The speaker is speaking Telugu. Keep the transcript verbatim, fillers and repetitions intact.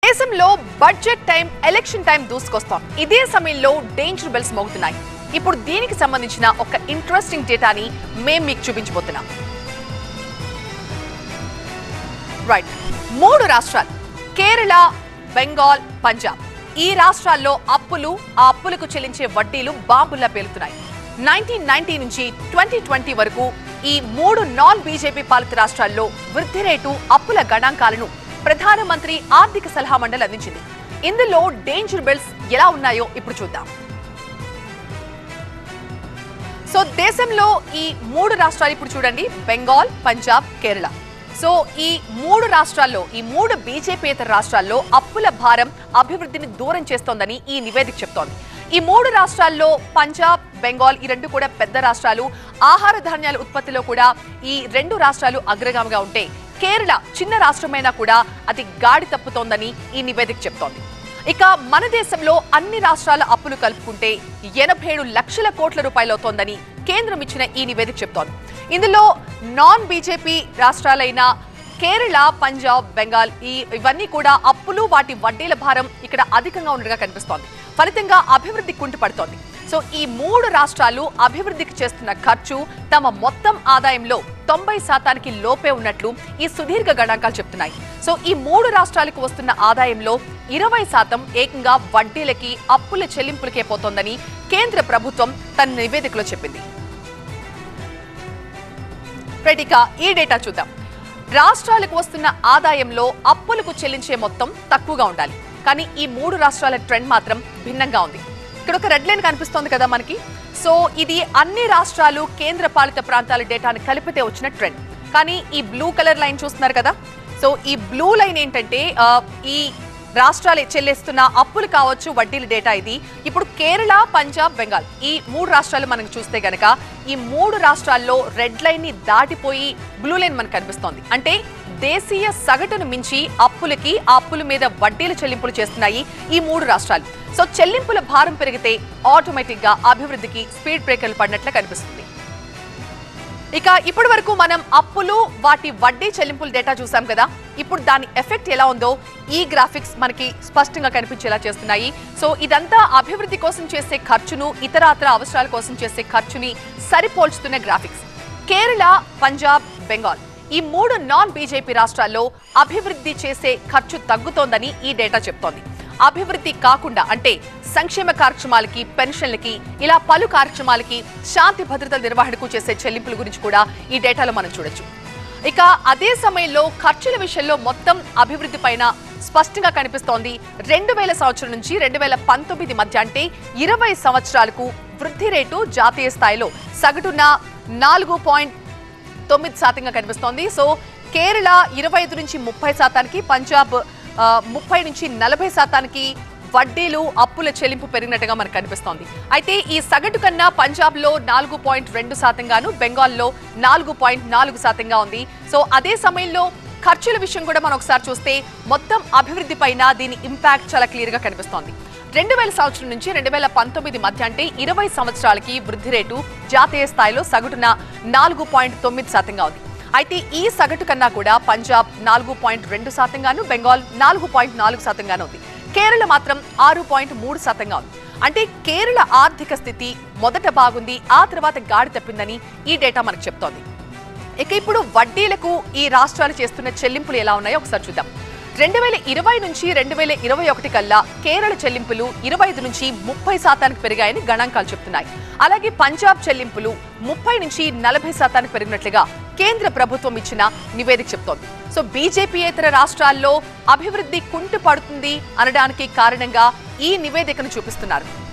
దేశంలో బడ్జెట్ టైం ఎలక్షన్ టైం దూసుకొస్తాం. ఇదే సమయంలో డేంజర్ బెల్స్ మోగుతున్నాయి. ఇప్పుడు దీనికి సంబంధించిన ఒక ఇంట్రెస్టింగ్ డేటాని మేము మీకు చూపించబోతున్నాం. రైట్, మూడు రాష్ట్రాలు కేరళ, బెంగాల్, పంజాబ్. ఈ రాష్ట్రాల్లో అప్పులు, ఆ అప్పులకు చెల్లించే వడ్డీలు బాంబుల్లా పేలుతున్నాయి. నైన్టీన్ నైన్టీ నుంచి ట్వంటీ ట్వంటీ వరకు ఈ మూడు నాన్ బీజేపీ పాలిత రాష్ట్రాల్లో వృద్ధి రేటు, అప్పుల గణాంకాలను ప్రధానమంత్రి ఆర్థిక సలహా మండలి అందించింది. ఇందులో డేంజర్ బెల్స్ ఎలా ఉన్నాయో ఇప్పుడు చూద్దాం. సో దేశంలో ఈ మూడు రాష్ట్రాలు ఇప్పుడు చూడండి, బెంగాల్, పంజాబ్, కేరళ. సో ఈ మూడు రాష్ట్రాల్లో, ఈ మూడు బీజేపీయేతర రాష్ట్రాల్లో అప్పుల భారం అభివృద్ధిని దూరం చేస్తోందని ఈ నివేదిక చెప్తోంది. ఈ మూడు రాష్ట్రాల్లో పంజాబ్, బెంగాల్ ఈ రెండు కూడా పెద్ద రాష్ట్రాలు. ఆహార ధాన్యాల ఉత్పత్తిలో కూడా ఈ రెండు రాష్ట్రాలు అగ్రగామిగా ఉంటే, కేరళ చిన్న రాష్ట్రమైనా కూడా అది గాడి తప్పుతోందని ఈ నివేదిక చెప్తోంది. ఇక మన దేశంలో అన్ని రాష్ట్రాల అప్పులు కలుపుకుంటే ఎనభై ఏడు లక్షల కోట్ల రూపాయలు అవుతోందని కేంద్రం ఇచ్చిన ఈ నివేదిక చెప్తోంది. ఇందులో నాన్ బీజేపీ రాష్ట్రాలైన కేరళ, పంజాబ్, బెంగాల్ ఈ ఇవన్నీ కూడా అప్పులు, వాటి వడ్డీల భారం ఇక్కడ అధికంగా ఉండగా కనిపిస్తోంది. ఫలితంగా అభివృద్ధి కుంటుపడుతోంది. సో ఈ మూడు రాష్ట్రాలు అభివృద్ధికి చేస్తున్న ఖర్చు తమ మొత్తం ఆదాయంలో తొంభై శాతానికి లోపే ఉన్నట్లు ఈ సుదీర్ఘ గణాంకాలు చెప్తున్నాయి. సో ఈ మూడు రాష్ట్రాలకు వస్తున్న ఆదాయంలో ఇరవై శాతం ఏకంగా వడ్డీలకి, అప్పుల చెల్లింపులకే పోతోందని కేంద్ర ప్రభుత్వం తన నివేదికలో చెప్పింది. ఇక ఈ డేటా చూద్దాం. రాష్ట్రాలకు వస్తున్న ఆదాయంలో అప్పులకు చెల్లించే మొత్తం తక్కువగా ఉండాలి. కానీ ఈ మూడు రాష్ట్రాల ట్రెండ్ మాత్రం భిన్నంగా ఉంది. ఇక్కడ ఒక రెడ్ లైన్ కనిపిస్తోంది కదా మనకి. సో ఇది అన్ని రాష్ట్రాలు, కేంద్ర పాలిత ప్రాంతాల డేటాను కలిపితే వచ్చిన ట్రెండ్. కానీ ఈ బ్లూ కలర్ లైన్ చూస్తున్నారు కదా. సో ఈ బ్లూ లైన్ ఏంటంటే ఈ రాష్ట్రాలు చెల్లిస్తున్న అప్పులు కావచ్చు, వడ్డీల డేటా ఇది. ఇప్పుడు కేరళ, పంజాబ్, బెంగాల్ ఈ మూడు రాష్ట్రాలు మనం చూస్తే గనక ఈ మూడు రాష్ట్రాల్లో రెడ్ లైన్ ని దాటిపోయి బ్లూ లైన్ మనకు కనిపిస్తోంది. అంటే దేశీయ సగటును మించి అప్పులకి, ఆ అప్పుల మీద వడ్డీల చెల్లింపులు చేస్తున్నాయి ఈ మూడు రాష్ట్రాలు. సో చెల్లింపుల భారం పెరిగితే ఆటోమేటిక్ గా అభివృద్ధికి స్పీడ్ బ్రేకర్లు పడినట్లు కనిపిస్తుంది. ఇక ఇప్పటి వరకు మనం అప్పులు, వాటి వడ్డీ చెల్లింపుల డేటా చూసాం కదా. ఇప్పుడు దాని ఎఫెక్ట్ ఎలా ఉందో ఈ గ్రాఫిక్స్ మనకి స్పష్టంగా కనిపించేలా చేస్తున్నాయి. సో ఇదంతా అభివృద్ధి కోసం చేసే ఖర్చును, ఇతరాతర అవసరాల కోసం చేసే ఖర్చుని సరిపోల్చుతున్న గ్రాఫిక్స్. కేరళ, పంజాబ్, బెంగాల్ ఈ మూడు నాన్ బీజేపీ రాష్ట్రాల్లో అభివృద్ధి చేసే ఖర్చు తగ్గుతోందని ఈ డేటా చెప్తోంది. అభివృద్ధి కాకుండా అంటే సంక్షేమ కార్యక్రమాలకి, పెన్షన్లకి ఇలా పలు కార్యక్రమాలకి, శాంతి భద్రతల నిర్వహణకు చేసే చెల్లింపుల గురించి కూడా ఈ డేటాలో మనం చూడొచ్చు. ఇక అదే సమయంలో ఖర్చుల విషయంలో మొత్తం అభివృద్ధి పైన స్పష్టంగా కనిపిస్తోంది. రెండు వేల సంవత్సరం నుంచి రెండు వేల పంతొమ్మిది మధ్య అంటే ఇరవై సంవత్సరాలకు వృద్ధి రేటు జాతీయ స్థాయిలో సగటున నాలుగు పాయింట్ తొమ్మిది శాతంగా కనిపిస్తోంది. సో కేరళ ఇరవై ఐదు నుంచి ముప్పై శాతానికి, పంజాబ్ ముప్పై నుంచి నలభై శాతానికి వడ్డీలు, అప్పుల చెల్లింపు పెరిగినట్టుగా మనకు కనిపిస్తోంది. అయితే ఈ సగటు కన్నా పంజాబ్ లో నాలుగు పాయింట్ రెండు శాతంగాను, బెంగాల్లో నాలుగు పాయింట్ నాలుగు శాతంగా ఉంది. సో అదే సమయంలో ఖర్చుల విషయం కూడా మనం ఒకసారి చూస్తే మొత్తం అభివృద్ధి పైన దీని ఇంపాక్ట్ చాలా క్లియర్ గా కనిపిస్తోంది. రెండు వేల సంవత్సరం నుంచి రెండు వేల పంతొమ్మిది మధ్య అంటే ఇరవై సంవత్సరాలకి వృద్ధి రేటు జాతీయ స్థాయిలో సగటున నాలుగు పాయింట్ తొమ్మిది శాతంగా ఉంది. అయితే ఈ సగటు కన్నా కూడా పంజాబ్ నాలుగు పాయింట్ రెండు శాతంగాను, బెంగాల్ నాలుగు పాయింట్ నాలుగు శాతంగాను ఉంది. కేరళ మాత్రం ఆరు పాయింట్ మూడు శాతంగా ఉంది. అంటే కేరళ ఆర్థిక స్థితి మొదట బాగుంది, ఆ తర్వాత గాడి తప్పిందని ఈ డేటా మనకు చెప్తోంది. ఇక ఇప్పుడు వడ్డీలకు ఈ రాష్ట్రాలు చేస్తున్న చెల్లింపులు ఎలా ఉన్నాయో ఒకసారి చూద్దాం. రెండు వేల ఇరవై నుంచి రెండు వేల ఇరవై ఒకటి కల్లా కేరళ చెల్లింపులు ఇరవై ఐదు నుంచి ముప్పై శాతానికి పెరిగాయని గణాంకాలు చెప్తున్నాయి. అలాగే పంజాబ్ చెల్లింపులు ముప్పై నుంచి నలభై శాతానికి పెరిగినట్లుగా కేంద్ర ప్రభుత్వం ఇచ్చిన నివేదిక చెప్తోంది. సో బీజేపీయేతర రాష్ట్రాల్లో అభివృద్ధి కుంటుపడుతుంది అనడానికి కారణంగా ఈ నివేదికను చూపిస్తున్నారు.